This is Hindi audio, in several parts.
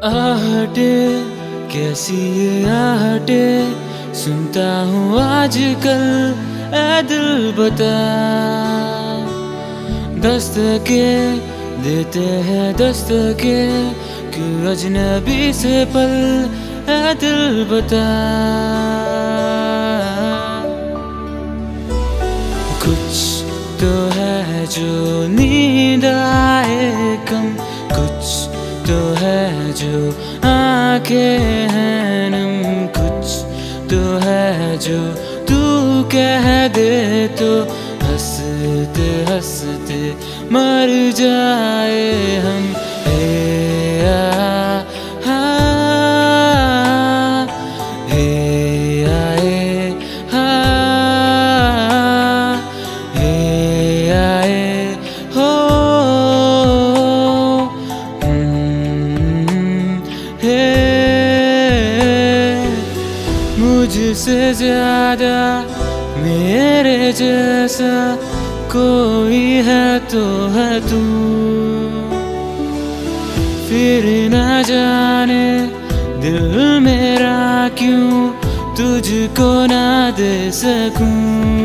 आहटे कैसी ये आहटे सुनता हूँ आजकल, ऐ दिल बता। दस्तके देते हैं दस्तके, क्यों अजनबी से पल, ऐ दिल बता। कुछ तो है जो नींद आए कम, कुछ तो है जो आंखें हैं नम, कुछ तो है जो तू कह दे तो हंसते हंसते मर जाए हम। मुझसे ज्यादा मेरे जैसा कोई है तो है तू, फिर ना जाने दिल मेरा क्यों तुझको ना दे सकूं।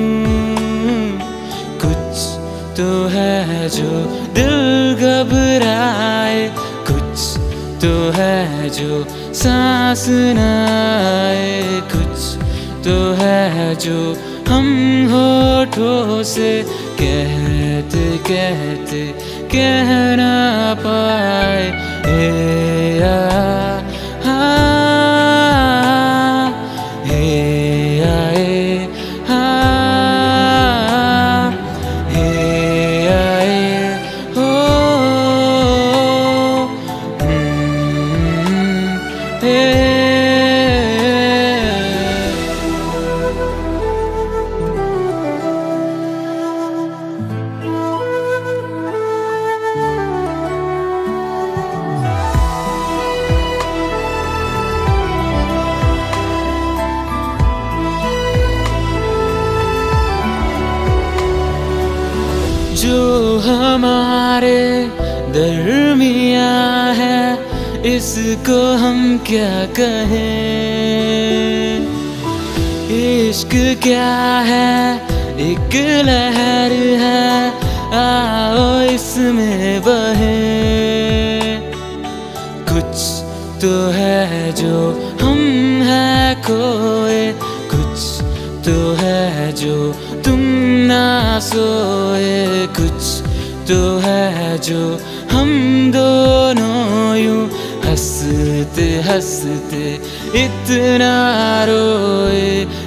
कुछ तो है जो दिल घबराए, कुछ तो है जो सांस न आए, कुछ तो है जो हम होठों से कहते कहते कह ना पाए। जो हमारे दरमियाँ है इसको हम क्या कहें। इश्क क्या है, एक लहर है, आओ इसमें बहे। कुछ तो है जो हम है खोए, कुछ तो है जो तुम ना सोए, कुछ तो है जो हम दोनों यूं हंसते हंसते इतना रोए।